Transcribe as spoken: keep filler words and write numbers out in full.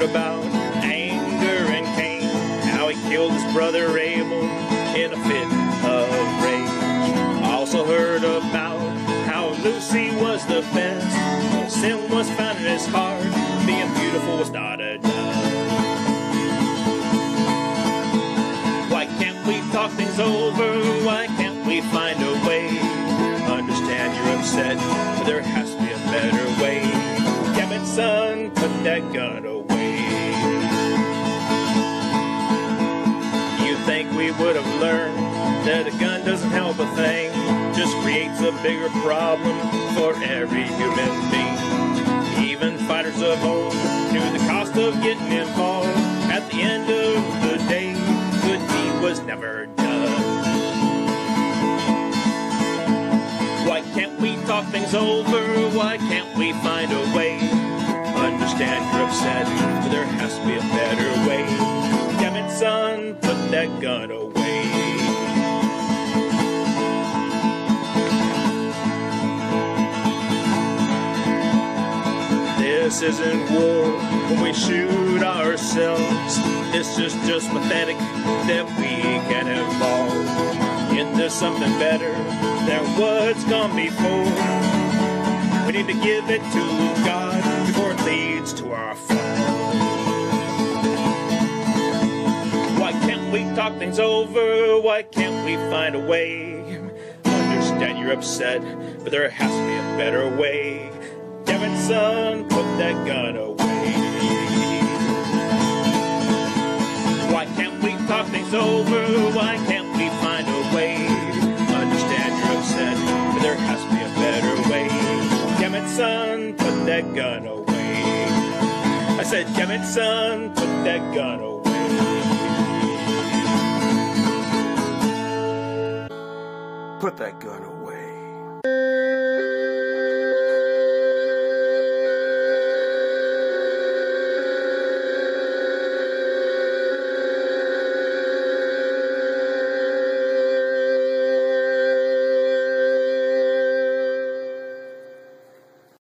heard about anger and Cain, how he killed his brother Abel in a fit of rage. I also heard about how Lucy was the best, no sin was found in his heart, being beautiful was not enough. Why can't we talk things over? Why can't we find a way? Understand you're upset, but there has to be a better way. Damn it, son, put that gun away. You think we would have learned that a gun doesn't help a thing, just creates a bigger problem for every human being. Even fighters of old knew the cost of getting involved. At the end of the day, good deed was never done. Why can't we talk things over? Why can't we find a way? Understand you're upset, but there has to be a better way. Damn it, son, put that gun away. This isn't war when we shoot ourselves. This is just pathetic that we get involved into something better than what's gone before. We need to give it to God before it leads to our fall. Why can't we talk things over? Why can't we find a way? Understand you're upset, but there has to be a better way. Damn it, son, put that gun away. Why can't we talk things over? Why can't we find a way? Understand you're upset, but there has to be a better way. Damn it, son, put that gun away. I said, damn it, son, put that gun away. Put that gun away.